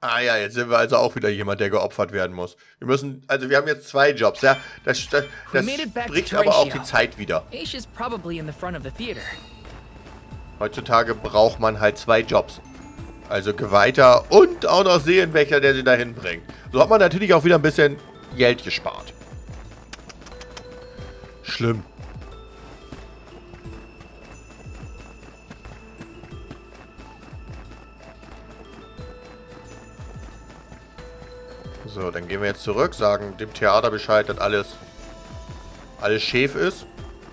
Ah ja, jetzt sind wir also auch wieder jemand, der geopfert werden muss. Wir haben jetzt 2 Jobs, ja. Das bricht aber auch die Zeit wieder. Aisha's probably in the front of the theater. Heutzutage braucht man halt 2 Jobs. Also Geweihter und auch noch Seelenwächter, der sie dahin bringt. So hat man natürlich auch wieder ein bisschen Geld gespart. Schlimm. So, dann gehen wir jetzt zurück, sagen dem Theater Bescheid, dass alles schief ist.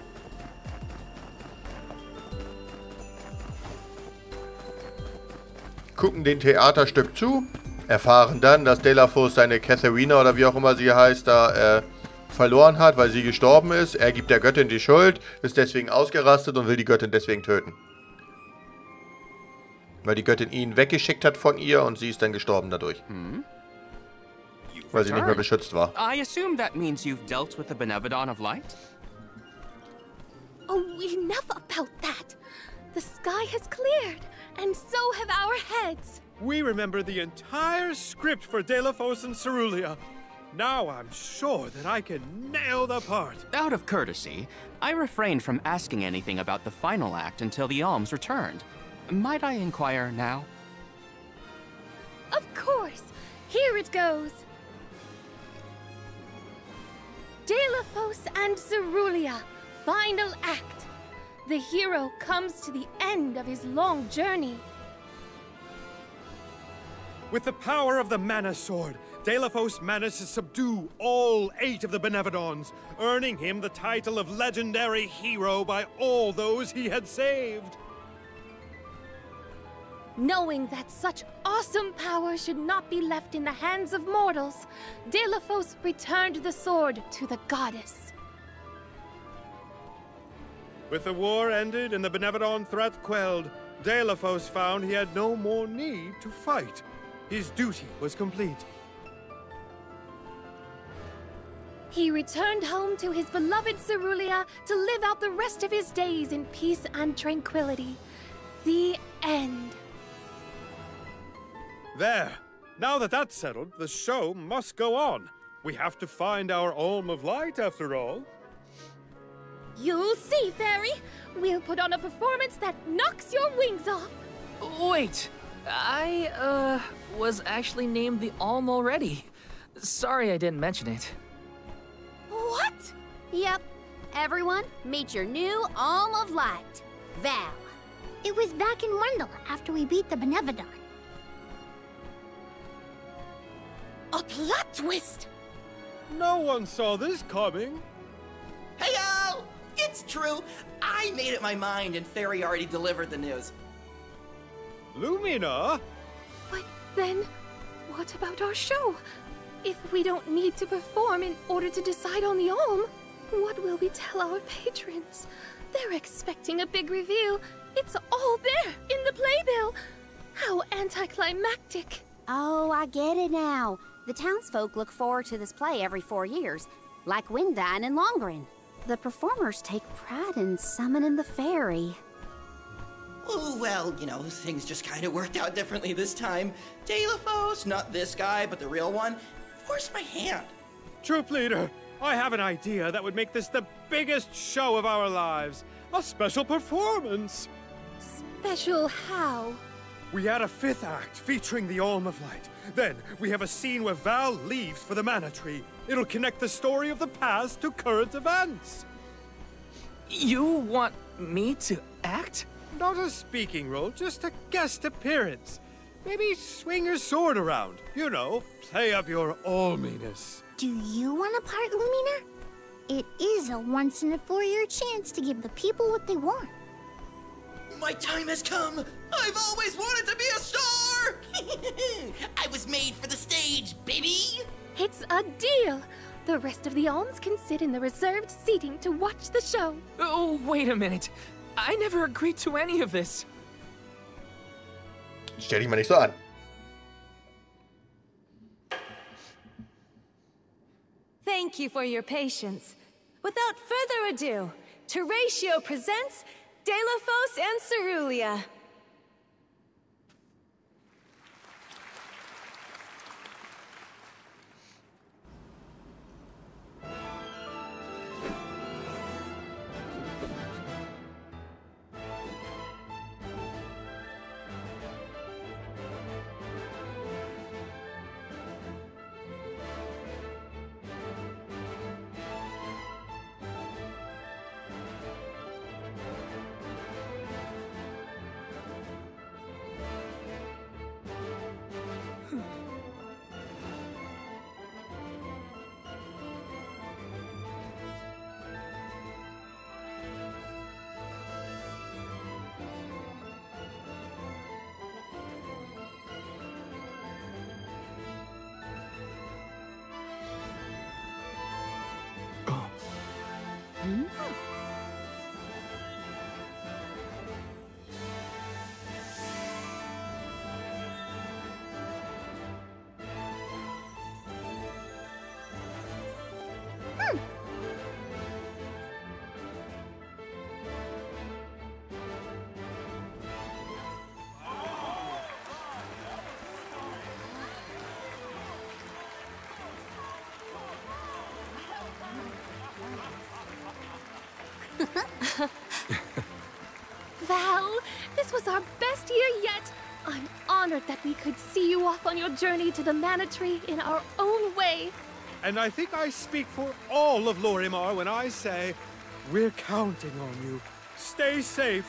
Gucken den Theaterstück zu, erfahren dann, dass Delafos seine Katharina oder wie auch immer sie heißt, da verloren hat, weil sie gestorben ist. Er gibt der Göttin die Schuld, ist deswegen ausgerastet und will die Göttin deswegen töten. Weil die Göttin ihn weggeschickt hat von ihr und sie ist dann gestorben dadurch. Weil sie nicht mehr beschützt war. I assume that means you've dealt with the Benevodon of Light? Oh, enough about that. The sky has cleared, and so have our heads. We remember the entire script for Delafos and Cerulia. Now I'm sure that I can nail the part. Out of courtesy, I refrained from asking anything about the final act until the alms returned. Might I inquire now? Of course. Here it goes. Delafos and Cerulia, final act. The hero comes to the end of his long journey. With the power of the Mana Sword, Delafos managed to subdue all 8 of the Benevodons, earning him the title of legendary hero by all those he had saved. Knowing that such awesome power should not be left in the hands of mortals, Delafos returned the sword to the goddess. With the war ended and the Benevodon threat quelled, Delafos found he had no more need to fight. His duty was complete. He returned home to his beloved Cerulia to live out the rest of his days in peace and tranquility. The end. There. Now that that's settled, the show must go on. We have to find our Alm of Light, after all. You'll see, Fairy. We'll put on a performance that knocks your wings off. Wait, I, was actually named the Alm already. Sorry I didn't mention it. What? Yep. Everyone, meet your new Alm of Light, Val. It was back in Wendell after we beat the Benevodon. A plot twist! No one saw this coming. Hey, y'all! It's true. I made up my mind and Fairy already delivered the news. Lumina? But then, what about our show? If we don't need to perform in order to decide on the Alm, what will we tell our patrons? They're expecting a big reveal. It's all there in the playbill. How anticlimactic. Oh, I get it now. The townsfolk look forward to this play every 4 years, like Windine and Longren. The performers take pride in summoning the fairy. Oh, well, you know, things just kind of worked out differently this time. Delafos, not this guy, but the real one, forced my hand. Troop leader, I have an idea that would make this the biggest show of our lives. A special performance. Special how? We add a 5th act featuring the Alm of Light. Then we have a scene where Val leaves for the Mana Tree. It'll connect the story of the past to current events. You want me to act? Not a speaking role, just a guest appearance. Maybe swing your sword around. You know, play up your alminess. Do you want a part, Lumina? It is a once-in-a-4-year chance to give the people what they want. My time has come. I've always wanted to be a star. I was made for the stage, baby. It's a deal. The rest of the alms can sit in the reserved seating to watch the show. Oh, wait a minute. I never agreed to any of this. Stell dich mal nicht so an. Thank you for your patience. Without further ado, Teratio presents Delafos and Cerulia. Val, this was our best year yet. I'm honored that we could see you off on your journey to the Mana Tree in our own way. And I think I speak for all of Lorimar when I say, we're counting on you. Stay safe.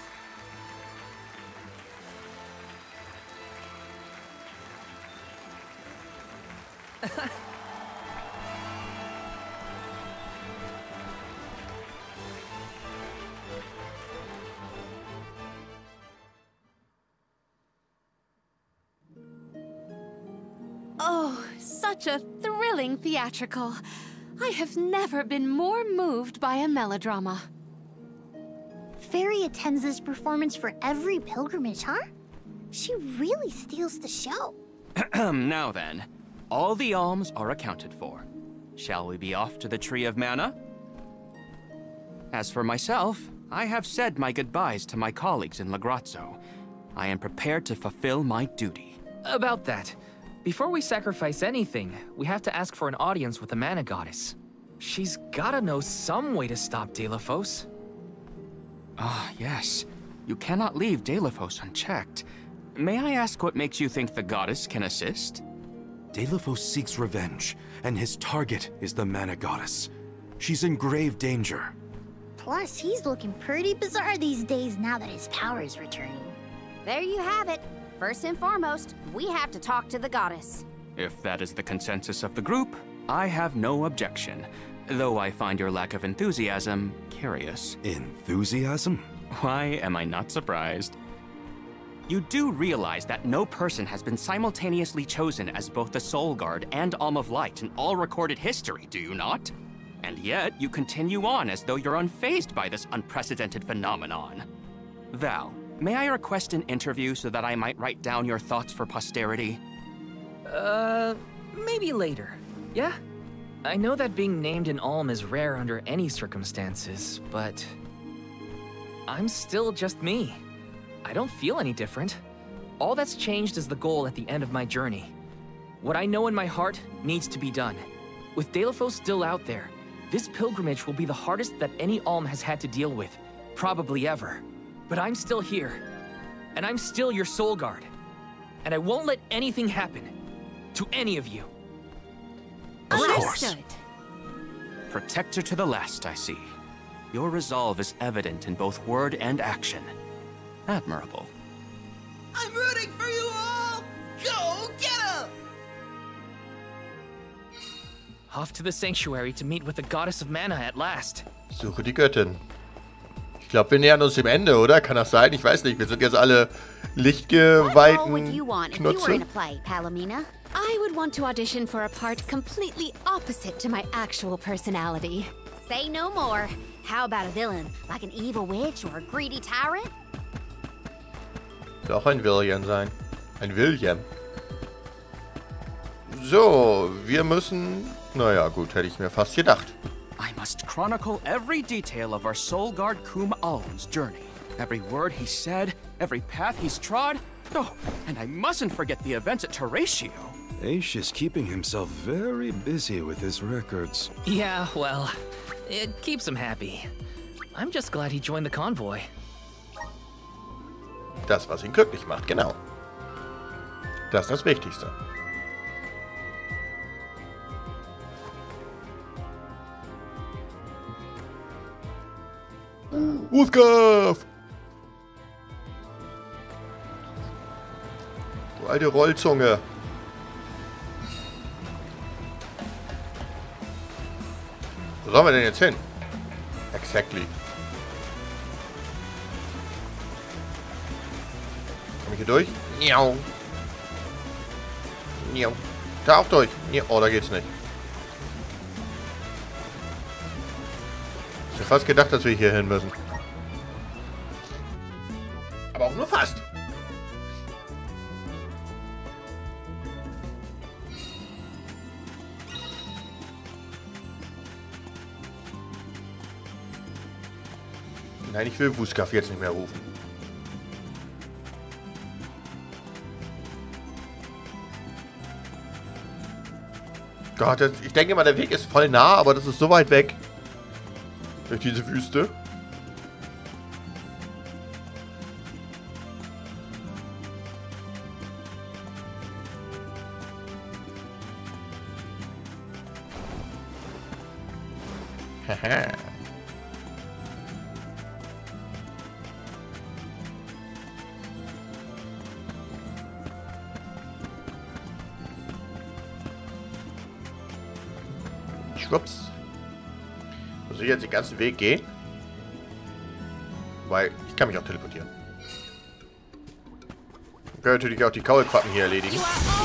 Oh, such a thrilling theatrical. I have never been more moved by a melodrama. Fairy attends this performance for every pilgrimage, huh? She really steals the show. Now then, all the alms are accounted for. Shall we be off to the Tree of Mana? As for myself, I have said my goodbyes to my colleagues in Lagrazzo. I am prepared to fulfill my duty. About that, before we sacrifice anything, we have to ask for an audience with the Mana Goddess. She's gotta know some way to stop Delafos. Ah, yes. You cannot leave Delafos unchecked. May I ask what makes you think the goddess can assist? Delafos seeks revenge, and his target is the Mana Goddess. She's in grave danger. Plus, he's looking pretty bizarre these days now that his power is returning. There you have it. First and foremost, we have to talk to the goddess. If that is the consensus of the group, I have no objection. Though I find your lack of enthusiasm curious. Enthusiasm? Why am I not surprised? You do realize that no person has been simultaneously chosen as both the Soul Guard and Alm of Light in all recorded history, do you not? And yet, you continue on as though you're unfazed by this unprecedented phenomenon. Val, may I request an interview so that I might write down your thoughts for posterity? Maybe later, yeah? I know that being named an Alm is rare under any circumstances, but I'm still just me. I don't feel any different. All that's changed is the goal at the end of my journey. What I know in my heart needs to be done. With Delafos still out there, this pilgrimage will be the hardest that any Alm has had to deal with, probably ever. But I'm still here, and I'm still your Soul Guard. And I won't let anything happen to any of you. Of course. Understood. Protector to the last, I see. Your resolve is evident in both word and action. Admirable. I'm rooting for you all! Go get 'em! Off to the Sanctuary to meet with the Goddess of Mana at last. Suche die Göttin. Ich glaube, wir nähern uns dem Ende, oder? Kann das sein? Ich weiß nicht. Wir sind jetzt alle What role would you lichtgeweihten want if you were in a Knutze. play, Palomina? I would want to audition for a part completely opposite to my actual personality. Say no more. How about a villain, like an evil witch or a greedy tyrant? Soll auch ein William sein. Ein William. So, wir müssen... Naja, gut, hätte ich mir fast gedacht. I must chronicle every detail of our Soul Guard Kum Alm's journey. Every word he said, every path he's trod. Oh, and I mustn't forget the events at Terratio. Aish is keeping himself very busy with his records. Yeah, well, it keeps him happy. I'm just glad he joined the convoy. Das, was ihn glücklich macht, genau. Das ist das Wichtigste. Uthgaf! Du alte Rollzunge. Wo sollen wir denn jetzt hin? Exactly. Komm ich hier durch? Miau. Miau. Da auch durch. Oh, da geht's nicht. Ist der fast gedacht, dass wir hier hin müssen. Aber auch nur fast. Nein, ich will Wuskaff jetzt nicht mehr rufen. Gott, ich denke mal, der Weg ist voll nah, aber das ist so weit weg. Durch diese Wüste. Haha. Schwupps. Muss ich jetzt den ganzen Weg gehen? Weil ich kann mich auch teleportieren. Ich kann natürlich auch die Kaulquappen hier erledigen.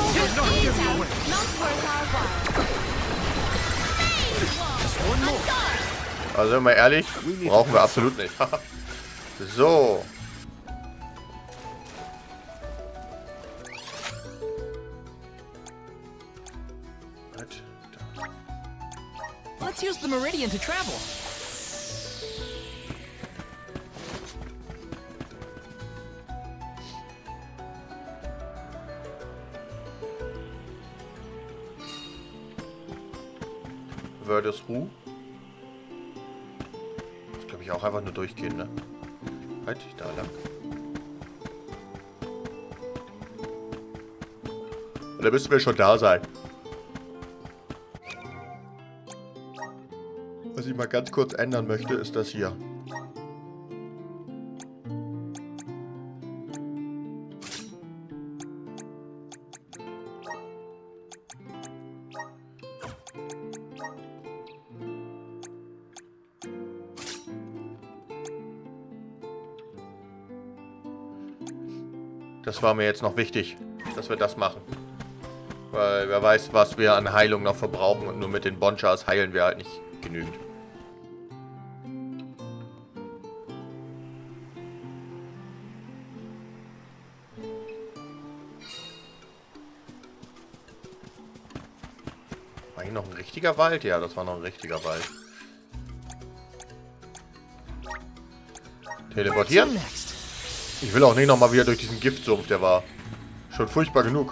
Also, wenn wir ehrlich, brauchen wir absolut nicht. So. Let's use the Meridian to travel. Wörthersruh. Das glaube ich auch einfach nur durchgehen, ne? Halt, da lang. Oder müssen wir schon da sein? Was ich mal ganz kurz ändern möchte, ist das hier. Das war mir jetzt noch wichtig, dass wir das machen. Weil wer weiß, was wir an Heilung noch verbrauchen und nur mit den Bonchas heilen wir halt nicht genügend. War hier noch ein richtiger Wald? Ja, das war noch ein richtiger Wald. Teleportieren? Ich will auch nicht nochmal wieder durch diesen Giftsumpf, der war schon furchtbar genug.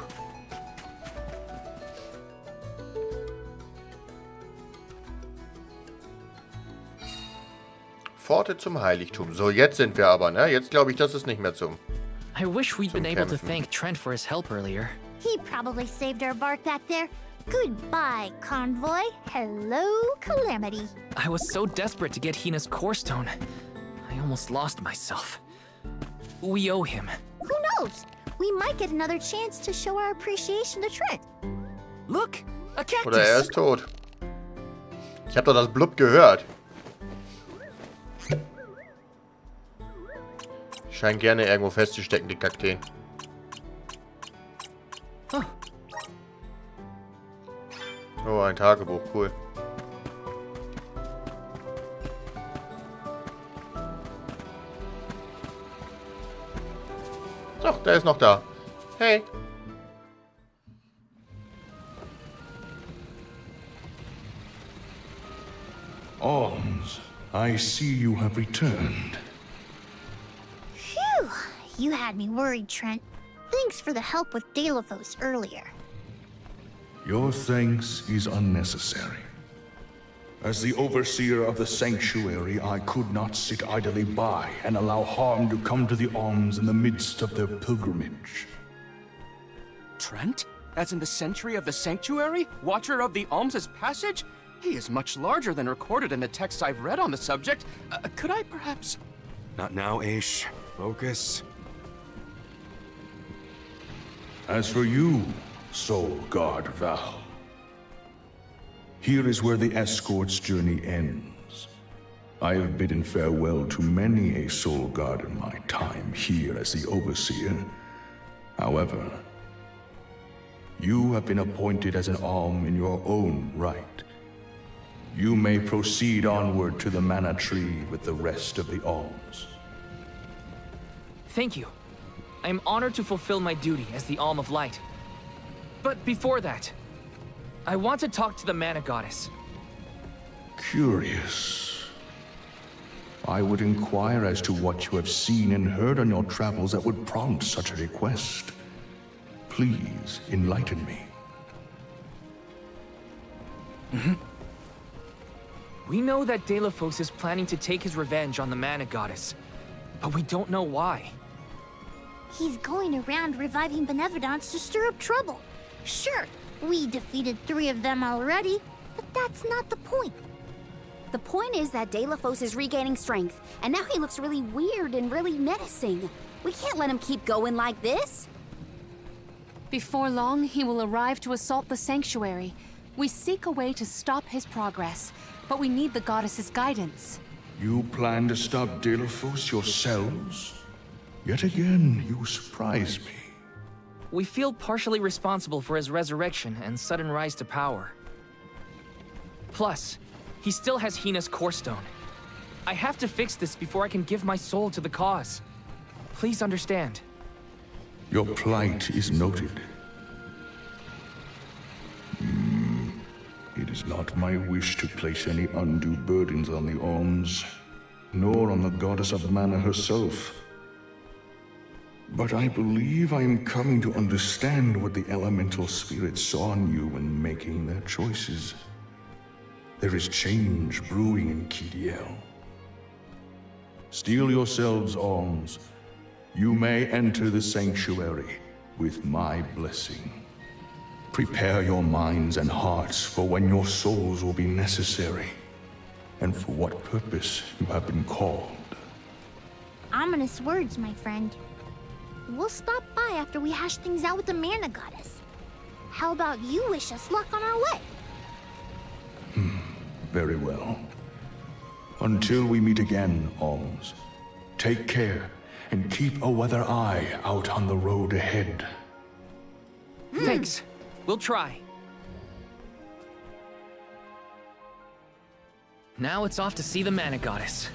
Pforte zum Heiligtum. So, jetzt sind wir aber, ne? Jetzt glaube ich, das ist nicht mehr zum I wish we'd been able to Kämpfen. thank Trent for his help earlier. He probably saved our bark back there. Goodbye, Convoy. Hello, Calamity. I was so desperate to get Hina's core stone. I almost lost myself. We owe him. Who knows? We might get another chance to show our appreciation to Trent. Look, a cactus. Oder er ist tot. Ich habe doch das Blub gehört. Scheint gerne irgendwo festzustecken, die Kakteen. Oh, ein Tagebuch, cool. Doch, der ist noch da. Hey. Alms, I see you have returned. Phew, you had me worried, Trent. Thanks for the help with Delaphos earlier. Your thanks is unnecessary. As the overseer of the sanctuary, I could not sit idly by and allow harm to come to the Alms in the midst of their pilgrimage. Trent? As in the sentry of the sanctuary? Watcher of the Alms' passage? He is much larger than recorded in the texts I've read on the subject. Could I perhaps... Not now, Aish. Focus. As for you, Soul Guard Val, here is where the escort's journey ends. I have bidden farewell to many a Soul Guard in my time here as the Overseer. However, you have been appointed as an Alm in your own right. You may proceed onward to the mana tree with the rest of the alms. Thank you. I am honored to fulfill my duty as the Alm of Light. But before that, I want to talk to the Mana Goddess. Curious. I would inquire as to what you have seen and heard on your travels that would prompt such a request. Please enlighten me. We know that Delafos is planning to take his revenge on the Mana Goddess, but we don't know why. He's going around reviving Benevodons to stir up trouble. Sure, we defeated 3 of them already, but that's not the point. The point is that Delafos is regaining strength, and now he looks really weird and really menacing. We can't let him keep going like this. Before long, he will arrive to assault the Sanctuary. We seek a way to stop his progress, but we need the goddess's guidance. You plan to stop Delafos yourselves? Yet again, you surprise me. We feel partially responsible for his resurrection and sudden rise to power. Plus, he still has Hina's Core Stone. I have to fix this before I can give my soul to the cause. Please understand. Your plight is noted. It is not my wish to place any undue burdens on the alms, nor on the goddess of mana herself. But I believe I am coming to understand what the elemental spirits saw in you when making their choices. There is change brewing in Kidiel. Steel yourselves, alms. You may enter the sanctuary with my blessing. Prepare your minds and hearts for when your souls will be necessary, and for what purpose you have been called. Ominous words, my friend. We'll stop by after we hash things out with the Mana Goddess. How about you wish us luck on our way? Very well. Until we meet again, alms, take care and keep a weather eye out on the road ahead. Thanks. We'll try. Now it's off to see the Mana Goddess.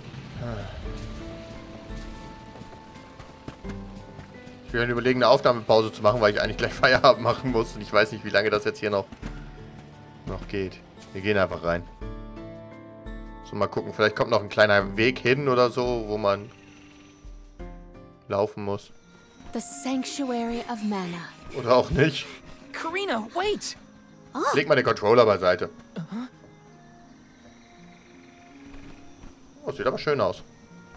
Ich will überlegen, eine Aufnahmepause zu machen, weil ich eigentlich gleich Feierabend machen muss. Und ich weiß nicht, wie lange das jetzt hier noch geht. Wir gehen einfach rein. So, mal gucken. Vielleicht kommt noch ein kleiner Weg hin oder so, wo man laufen muss. The Sanctuary of Mana. Oder auch nicht. Karina, wait! Leg mal den Controller beiseite. Oh, sieht aber schön aus.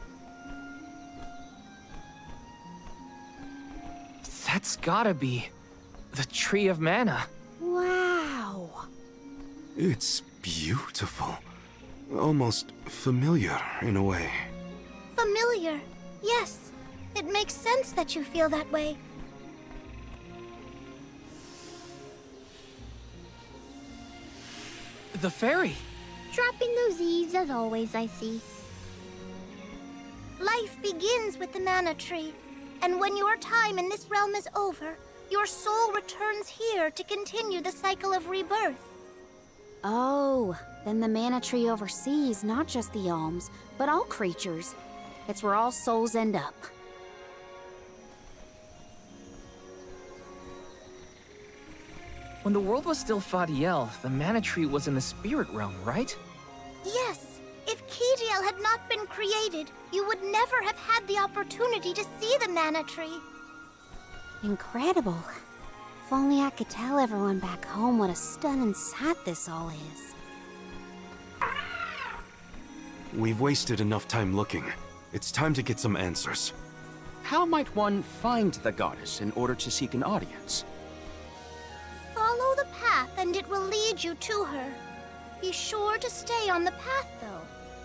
That's gotta be the Tree of Mana. Wow. It's beautiful. Almost familiar in a way. Familiar. Yes. It makes sense that you feel that way. The fairy. Dropping those eaves as always, I see. Life begins with the Mana Tree, and when your time in this realm is over, your soul returns here to continue the cycle of rebirth. Oh, then the Mana Tree oversees not just the alms, but all creatures. It's where all souls end up. When the world was still Fadiel, the Mana Tree was in the spirit realm, right? Yes. If Kidiel had not been created, you would never have had the opportunity to see the Mana Tree. Incredible. If only I could tell everyone back home what a stunning sight this all is. We've wasted enough time looking. It's time to get some answers. How might one find the goddess in order to seek an audience? Follow the path and it will lead you to her. Be sure to stay on the path, though.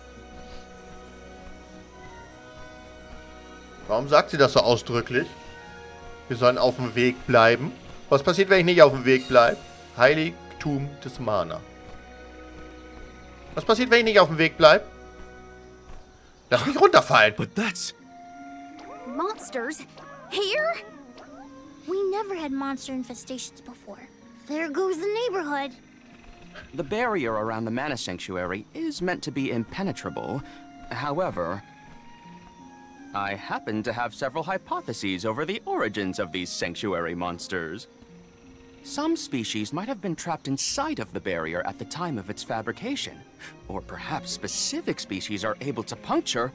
Warum sagt sie das so ausdrücklich? Wir sollen auf dem Weg bleiben. Was passiert, wenn ich nicht auf dem Weg bleibe? Heiligtum des Mana. Was passiert, wenn ich nicht auf dem Weg bleibe? Lass mich runterfallen. But that's... Monsters? Here? We never had monster infestations before. There goes the neighborhood. The barrier around the Mana Sanctuary is meant to be impenetrable. However, I happen to have several hypotheses over the origins of these sanctuary monsters. Some species might have been trapped inside of the barrier at the time of its fabrication. Or perhaps specific species are able to puncture...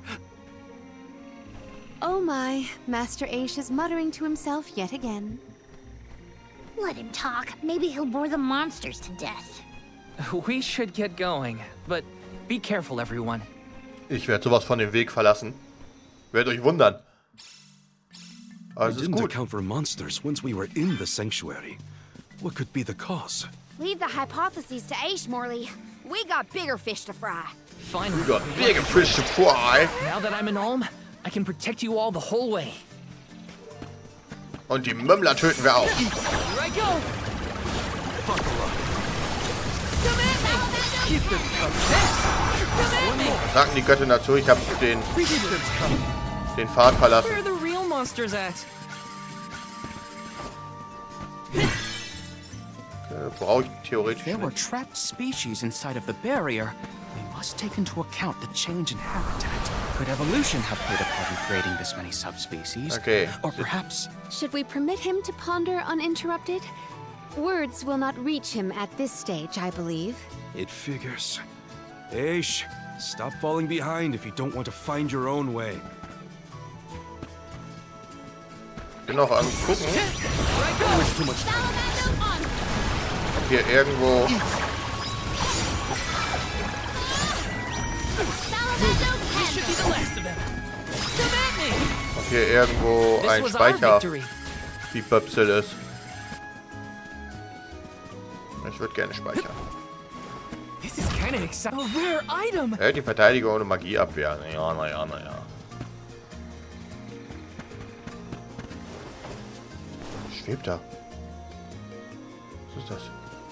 Oh my, Master Aish is muttering to himself yet again. Let him talk. Maybe he'll bore the monsters to death. We should get going, but be careful, everyone. Ich werde sowas von dem Weg verlassen. Werdet euch wundern. Aber es We ist didn't gut. account for monsters once we were in the sanctuary. What could be the cause? Leave the hypotheses to Aish, Morley. We got bigger fish to fry. Finally. We got bigger fish to fry. Now that I'm in Ulm, I can protect you all the whole way. Und die Mümmler töten wir auch. Here I go. Sagen die Göttin dazu, ich habe den Pfad verlassen. Where are the real monsters at? Brauche ich theoretisch There were nicht. trapped species inside of the barrier. We must take into account the change in habitat. Could evolution have played a part in creating this many subspecies? Okay. Or perhaps... Should we permit him to ponder uninterrupted? Words will not reach him at this stage, I believe. It figures. Aish, stop falling behind if you don't want to find your own way. Bin noch am gucken, Always too much time. ob hier irgendwo... Should be the last of them. Come at me. Ob hier irgendwo This ein was our Speicher victory. wie Böpsel ist. Ich würde gerne speichern. This is kind of exciting. A rare item. Er hält die Verteidigung ohne Magie abwehren. Ja, naja. Schwebt da. Was ist das?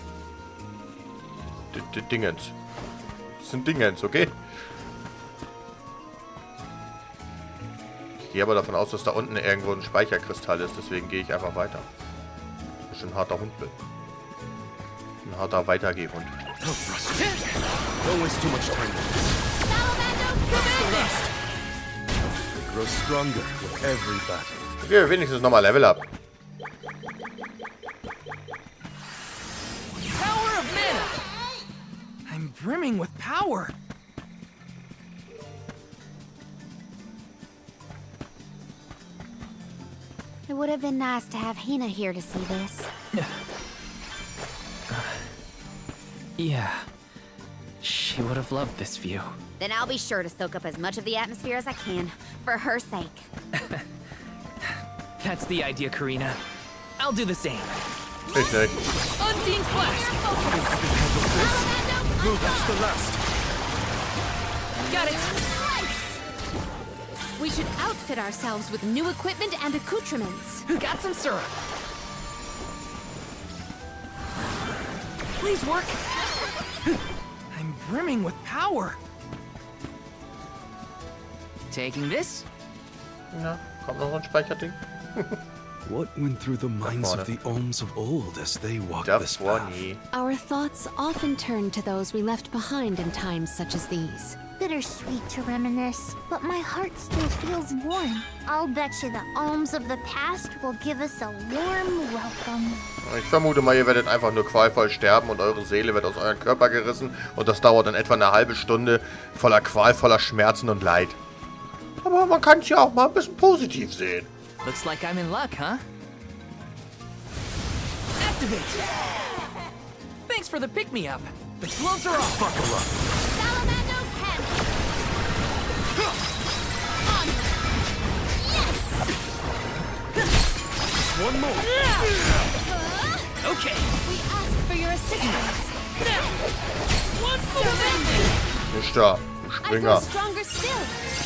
Dingens. Das sind Dingens, okay? Ich gehe aber davon aus, dass da unten irgendwo ein Speicherkristall ist. Deswegen gehe ich einfach weiter. Weil ich ein harter Hund bin. Ein harter Weitergehhund. Don't waste too much time. We grow stronger with every battle. Okay, wenigstens nochmal Level up. Power of mana. I'm brimming with power. It would have been nice to have Hina here to see this. Yeah. She would have loved this view. Then I'll be sure to soak up as much of the atmosphere as I can, for her sake. That's the idea, Karina. I'll do the same. Ich nicht. Undine Flask. No, that's the last. Got it. We should outfit ourselves with new equipment and accoutrements. Got some syrup. Please work. I'm brimming with power. Taking this? Na, kommt noch ein Speicherding? What went through the minds of the Olms of old as they walked this path? Our thoughts often turn to those we left behind in times such as these. Bittersweet to reminisce, but my heart still feels warm. I'll bet you the Olms of the past will give us a warm welcome. Ich vermute mal, ihr werdet einfach nur qualvoll sterben und eure Seele wird aus eurem Körper gerissen und das dauert dann etwa eine halbe Stunde voller Qual, voller Schmerzen und Leid. Aber man kann es ja auch mal ein bisschen positiv sehen. Looks like I'm in luck, huh? Activate! Thanks for the pick-me-up. The gloves are off. Buckle up. Salamander pen. On. Yes. One more. Okay. We ask for your assistance. Now! One more! Nicht da, du I grow Springer. stronger still.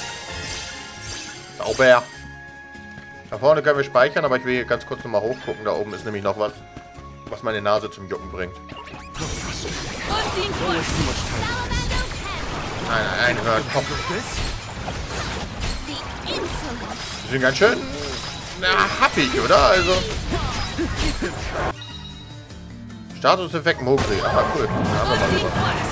Sauber. Da vorne können wir speichern, aber ich will hier ganz kurz nochmal hochgucken. Da oben ist nämlich noch was, was meine Nase zum Jucken bringt. Undine Flask. Nein, hört, komm. Die sind ganz schön happig, oder? Also. Statuseffekt Mogri. Ah, cool. Da haben wir mal lieber.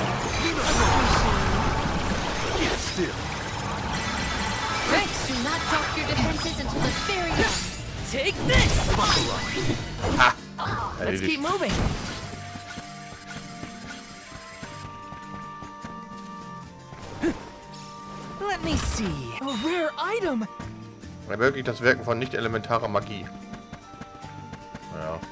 Take this! Ah, Let's keep moving. Let me see. A rare item. Ermöglicht das Wirken von nicht elementarer Magie. Ja.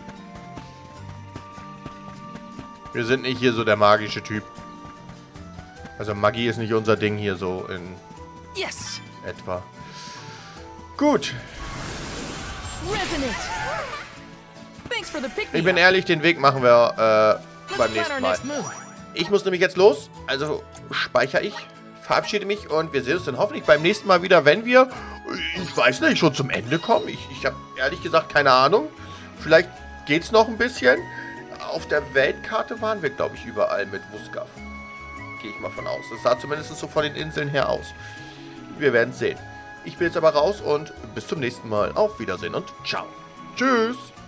Wir sind nicht hier so der magische Typ. Also Magie ist nicht unser Ding hier so in etwa. Gut. Ich bin ehrlich, den Weg machen wir beim nächsten Mal. Ich muss nämlich jetzt los, also speichere ich, verabschiede mich und wir sehen uns dann hoffentlich beim nächsten Mal wieder, wenn wir, ich weiß nicht, schon zum Ende kommen. Ich habe ehrlich gesagt keine Ahnung. Vielleicht geht es noch ein bisschen. Auf der Weltkarte waren wir, glaube ich, überall mit Wusgav. Gehe ich mal von aus. Das sah zumindest so von den Inseln her aus. Wir werden es sehen. Ich bin jetzt aber raus und bis zum nächsten Mal. Auf Wiedersehen und ciao. Tschüss.